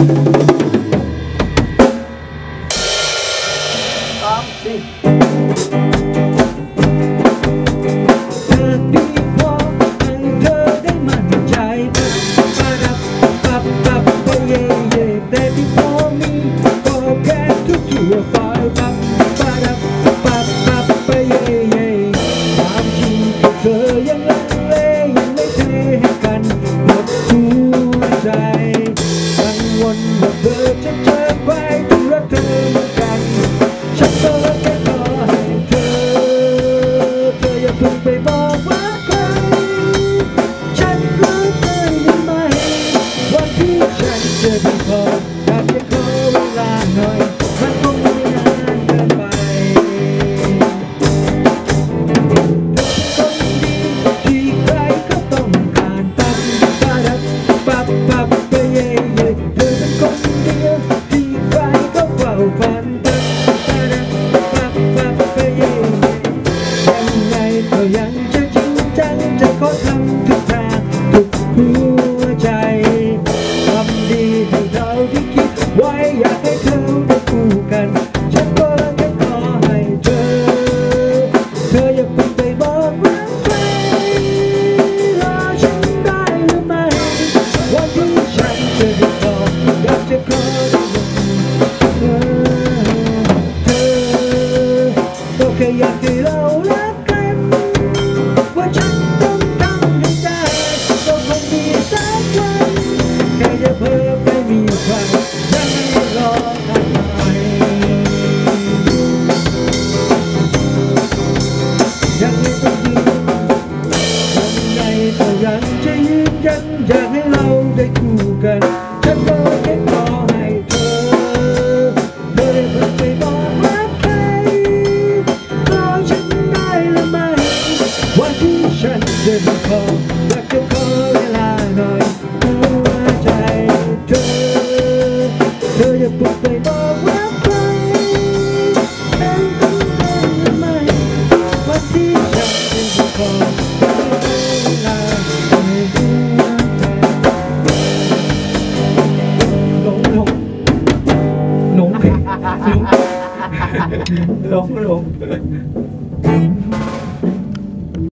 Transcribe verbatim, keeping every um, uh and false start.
สามสี่เธอดีพอให้เธอได้มั่นใจปะดับปับปับไปเย่เย่แต่ที่พอมีก็แค่ทุกทั่วไปปับปะดับปับปับไปเย่เย่ความจริงเธอยังลังเลยังไม่เทให้กันหมดหัวใจกังวลว่าเธอจะเจอใครที่รักเธอเหมือนกันฉันก็แค่ขอให้เธอเธออย่าเพิ่งไปบอกว่าใครฉันรู้เธอได้ไหมวันที่ฉันเจอเธอพออยากจะขอเวลาหน่อยมันคงไม่นานเกินไปเธอเป็นคนดีที่ใครก็ต้องการปับปับปับปับไปเย่เย่เธอเป็นคนเดียวที่ใครก็เฝ้าฝันปับปับปับปับไปเย่เย่ยังไงก็ยังจะจริงจังจะขอทำทุกทางทุกหัวใจทำดีให้เท่าที่คิดไว้อยากให้เธอได้คู่กันฉันก็แค่ขอให้เธอเธออย่าเพิ่งไปบอกรักใครรอฉันได้หรือไม่วันที่ฉันจะได้ขออยากจะขอได้เธอเธอก็แค่อยากให้เรารักกันว่าฉันต้องทำให้ได้ก็คงมีสักวันแค่จะเพิ่มไม่มีใครยังไม่รอทำไมยังไม่ต้องยืนยังไงก็ยังจะยืนยันอยากให้เราได้คู่กันฉันก็แค่ขอให้เธอเธอได้เพิ่งไปบอกรักใครรอฉันได้หรือไม่วันที่ฉันจะได้ขออยากจะขอเวลาหน่อยหัวใจเธอเธออย่าเพิ่งไปบอกรักใครเป็นคนเดินหรือไม่วันที่ฉันจะได้ขออยากจะขอเวลาหน่อยหัวใจหลงหลงหลงเพลงหลงหลงหลง